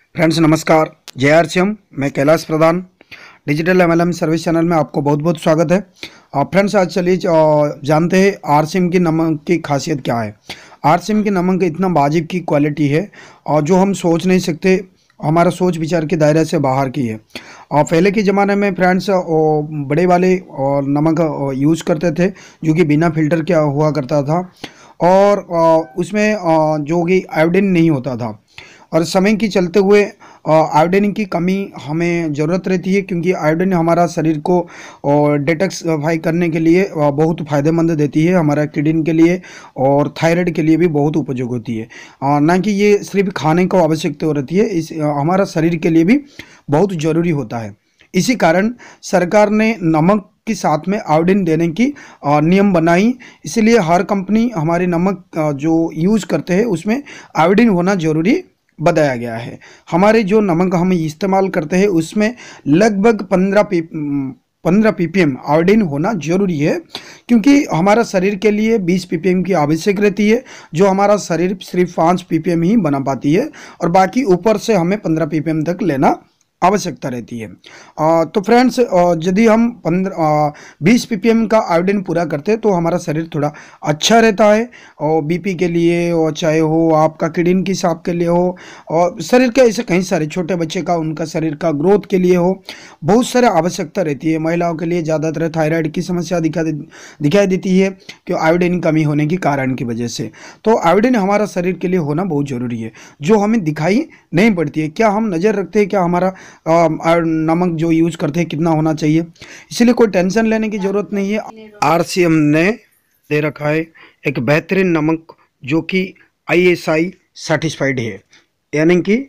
Friends नमस्कार। जय RCM. मैं Kailash Pradhan digital MLM service channel में आपको बहुत बहुत स्वागत है। फ्रेंड्स आज चलिए जानते हैं आरसीएम की नमक की खासियत क्या है। आरसीएम की नमक इतना वाजिब की क्वालिटी है और जो हम सोच नहीं सकते, हमारा सोच विचार के दायरे से बाहर की है। और पहले के ज़माने में फ्रेंड्स बड़े वाले और नमक यूज़ करते थे जो कि बिना फिल्टर क्या हुआ करता था और उसमें जो कि आयोडीन नहीं होता था। और समय की चलते हुए आयोडीन की कमी हमें ज़रूरत रहती है, क्योंकि आयोडीन हमारा शरीर को डिटॉक्सिफाई करने के लिए बहुत फ़ायदेमंद देती है, हमारा किडनी के लिए और थायराइड के लिए भी बहुत उपयोग होती है। ना कि ये सिर्फ खाने को आवश्यकता रहती है, इस हमारा शरीर के लिए भी बहुत ज़रूरी होता है। इसी कारण सरकार ने नमक के साथ में आयोडीन देने की नियम बनाई। इसलिए हर कंपनी हमारी नमक जो यूज़ करते हैं उसमें आयोडीन होना ज़रूरी बताया गया है। हमारे जो नमक हम इस्तेमाल करते हैं उसमें लगभग 15 ppm आयोडीन होना जरूरी है, क्योंकि हमारा शरीर के लिए 20 ppm की आवश्यक रहती है, जो हमारा शरीर सिर्फ 5 ppm ही बना पाती है और बाकी ऊपर से हमें 15 ppm तक लेना आवश्यकता रहती है। तो फ्रेंड्स यदि हम 20 ppm का आयोडीन पूरा करते हैं तो हमारा शरीर थोड़ा अच्छा रहता है, और बीपी के लिए और चाहे हो आपका किडनी की साफ के लिए हो और शरीर के ऐसे कई सारे छोटे बच्चे का उनका शरीर का ग्रोथ के लिए हो, बहुत सारे आवश्यकता रहती है। महिलाओं के लिए ज़्यादातर थायराइड की समस्या दिखाई देती है कि आयोडीन कमी होने के कारण की वजह से। तो आयोडीन हमारा शरीर के लिए होना बहुत ज़रूरी है, जो हमें दिखाई नहीं पड़ती है। क्या हम नज़र रखते हैं क्या हमारा नमक जो यूज करते हैं कितना होना चाहिए, इसलिए कोई टेंशन लेने की जरूरत नहीं है। आरसीएम ने दे रखा है एक बेहतरीन नमक जो कि आईएसआई सर्टिफाइड है, यानी कि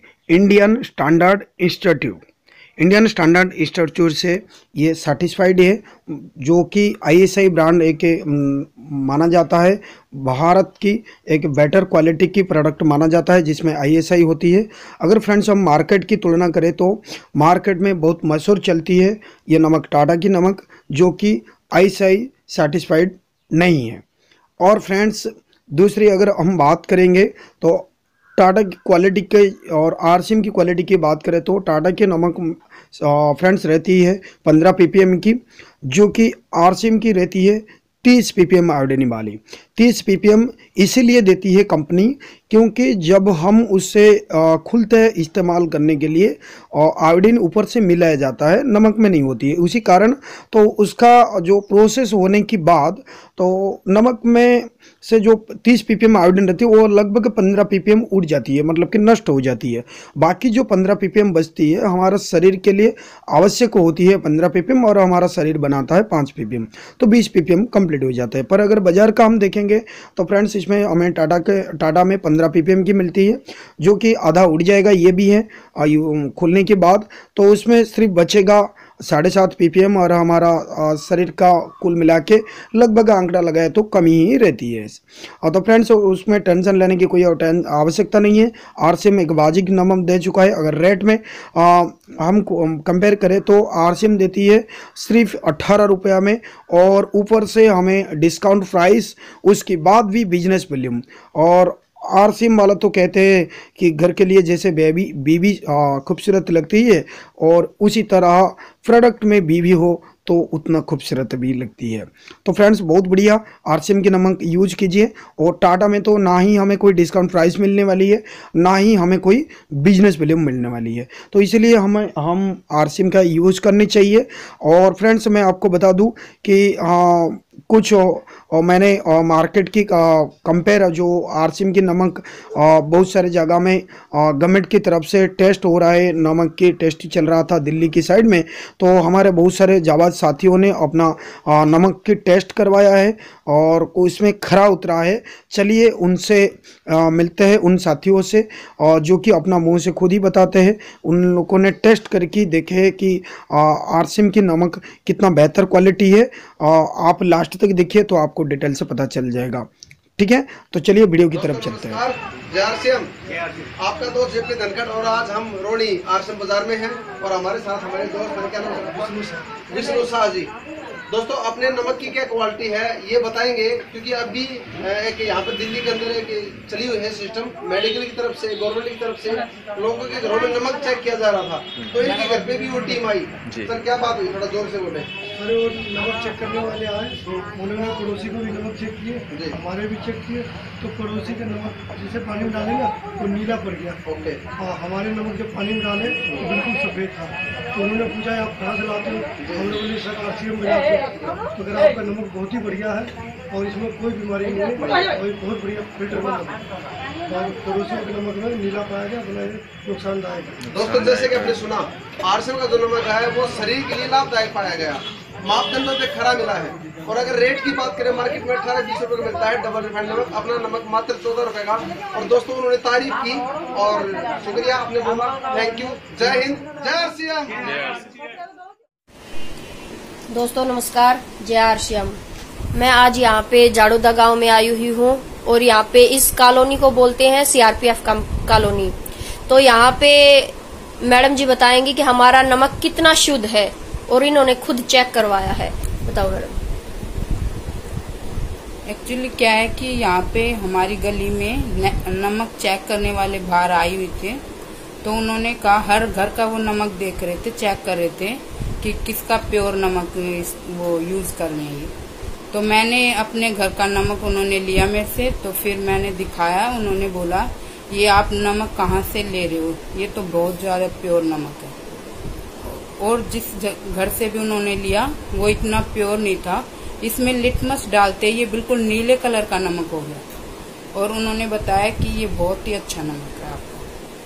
इंडियन स्टैंडर्ड इंस्टीट्यूट से ये सर्टिफाइड है, जो कि आईएसआई ब्रांड एक माना जाता है। भारत की एक बेटर क्वालिटी की प्रोडक्ट माना जाता है जिसमें आईएसआई होती है। अगर फ्रेंड्स हम मार्केट की तुलना करें तो मार्केट में बहुत मशहूर चलती है ये नमक, टाटा की नमक, जो कि आईएसआई सर्टिफाइड नहीं है। और फ्रेंड्स दूसरी अगर हम बात करेंगे तो टाटा की क्वालिटी के और आरसीएम की क्वालिटी की बात करें तो टाटा की नमक फ्रेंड्स रहती है 15 ppm की, जो कि आरसीएम की रहती है 30 ppm आयोडीन वाली। 30 ppm इसीलिए देती है कंपनी क्योंकि जब हम उससे खुलते इस्तेमाल करने के लिए आयोडीन ऊपर से मिलाया जाता है, नमक में नहीं होती है। उसी कारण तो उसका जो प्रोसेस होने के बाद तो नमक में से जो 30 ppm आयोडीन रहती है वो लगभग 15 ppm उड़ जाती है, मतलब कि नष्ट हो जाती है। बाकी जो 15 ppm बचती है हमारा शरीर के लिए आवश्यक होती है 15 ppm, और हमारा शरीर बनाता है 5 ppm, तो 20 ppm कंप्लीट हो जाता है। पर अगर बाजार का हम देखेंगे तो फ्रेंड्स इसमें हमें टाटा में 15 ppm की मिलती है, जो कि आधा उड़ जाएगा ये भी है खुलने के बाद, तो उसमें सिर्फ बचेगा 7.5 ppm, और हमारा शरीर का कुल मिला के लगभग आंकड़ा लगाए तो कमी ही रहती है। और तो फ्रेंड्स उसमें टेंशन लेने की कोई आवश्यकता नहीं है। आरसीएम एक वाजिब नमक दे चुका है। अगर रेट में हम कंपेयर करें तो आरसीएम देती है सिर्फ 18 रुपया में, और ऊपर से हमें डिस्काउंट प्राइस, उसके बाद भी बिजनेस वॉल्यूम। और आरसीएम वाला तो कहते हैं कि घर के लिए जैसे बीवी खूबसूरत लगती है, और उसी तरह प्रोडक्ट में बीवी हो तो उतना खूबसूरत भी लगती है। तो फ्रेंड्स बहुत बढ़िया आरसीएम की नमक यूज कीजिए। और टाटा में तो ना ही हमें कोई डिस्काउंट प्राइस मिलने वाली है, ना ही हमें कोई बिजनेस वैल्यूम मिलने वाली है, तो इसलिए हम आरसीएम का यूज करनी चाहिए। और फ्रेंड्स मैं आपको बता दूं कि कुछ मैंने मार्केट की कंपेयर जो आरसीएम की नमक बहुत सारे जगह में गवर्नमेंट की तरफ से टेस्ट हो रहा है, नमक की टेस्ट चल रहा था दिल्ली की साइड में, तो हमारे बहुत सारे जाबाज साथियों ने अपना नमक की टेस्ट करवाया है और उसमें खरा उतरा है। चलिए उनसे मिलते हैं, उन साथियों से जो कि अपना मुंह से खुद ही बताते हैं। उन लोगों ने टेस्ट करके देखे है कि आरसीएम की नमक कितना बेहतर क्वालिटी है। आप लास्ट तक देखिए तो आपको डिटेल से पता चल जाएगा। ठीक है, तो चलिए वीडियो की तरफ चलते हैं। आरसीएम आपका दोस्त जेपी धनखड़, और आज हम रोड़ी आरसीएम बाजार में हैं और हमारे साथ हमारे दोस्त हैं, क्या नाम है? विष्णु शाह जी। दोस्तों अपने नमक की क्या क्वालिटी है ये बताएंगे, क्योंकि अभी एक यहाँ पर दिल्ली के अंदर एक चली हुई है सिस्टम, मेडिकल की तरफ से, गवर्नमेंट की तरफ से लोगों के घरों में नमक चेक किया जा रहा था, तो इनके घर पे भी वो टीम आई। सर क्या बात हुई, थोड़ा जोर से बोले। अरे वो नमक चेक करने वाले आए, उन्होंने पड़ोसी को भी नमक चेक किए, हमारे भी चेक किए, तो पड़ोसी का नमक जैसे पानी में डाले ना वो नीला पड़ गया। ओके। हाँ, हमारे नमक जब पानी में डाले तो बिल्कुल सफ़ेद था। तो उन्होंने पूछा आप कहाँ से लाते हो, हम लोगों ने सर RCM बाजार से। तो अगर आपका नमक बहुत ही बढ़िया है और इसमें कोई बीमारी नहीं है और बहुत बढ़िया फिल्टर बना और पड़ोसियों के नमक में नीला पाया गया, बना नुकसानदायक। दोस्तों जैसे कि आपने सुना, RCM का जो नमक है वो शरीर के लिए लाभदायक पाया गया, मापदंडों पे खरा मिला है। और अगर रेट की बात करें, मार्केट में 18-20 रुपए का मिलता है डबल रिफाइंड नमक, अपना नमक मात्र 14 रुपए का। और दोस्तों उन्होंने तारीफ की और शुक्रिया आपने बोला, थैंक यू। जय हिंद, जय RCM। दोस्तों नमस्कार, जय RCM। मैं आज यहाँ पे जाड़ोदा गांव में आई हुई हूँ और यहाँ पे इस कॉलोनी को बोलते हैं CRPF कॉलोनी। तो यहाँ पे मैडम जी बताएंगी कि हमारा नमक कितना शुद्ध है और इन्होंने खुद चेक करवाया है। बताओ मैडम। एक्चुअली क्या है कि यहाँ पे हमारी गली में नमक चेक करने वाले बाहर आए हुए थे, तो उन्होंने कहा हर घर का वो नमक देख रहे थे, चेक कर रहे थे कि किसका प्योर नमक वो यूज कर रहे हैं। तो मैंने अपने घर का नमक उन्होंने लिया मेरे से, तो फिर मैंने दिखाया, उन्होंने बोला ये आप नमक कहाँ से ले रहे हो, ये तो बहुत ज्यादा प्योर नमक है। और जिस घर से भी उन्होंने लिया वो इतना प्योर नहीं था, इसमें लिटमस डालते ये बिल्कुल नीले कलर का नमक हो गया। और उन्होंने बताया कि ये बहुत ही अच्छा नमक है आपका।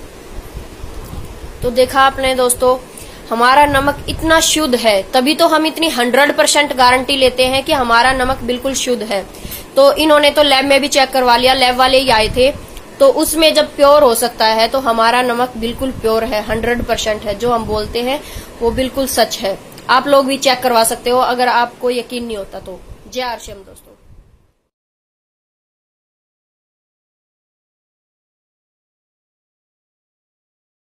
तो देखा आपने दोस्तों, हमारा नमक इतना शुद्ध है, तभी तो हम इतनी 100% गारंटी लेते हैं कि हमारा नमक बिल्कुल शुद्ध है। तो इन्होंने तो लैब में भी चेक करवा लिया, लैब वाले ही आए थे, तो उसमें जब प्योर हो सकता है तो हमारा नमक बिल्कुल प्योर है, 100% है। जो हम बोलते हैं वो बिल्कुल सच है। आप लोग भी चेक करवा सकते हो अगर आपको यकीन नहीं होता तो। जय RCM दोस्तों।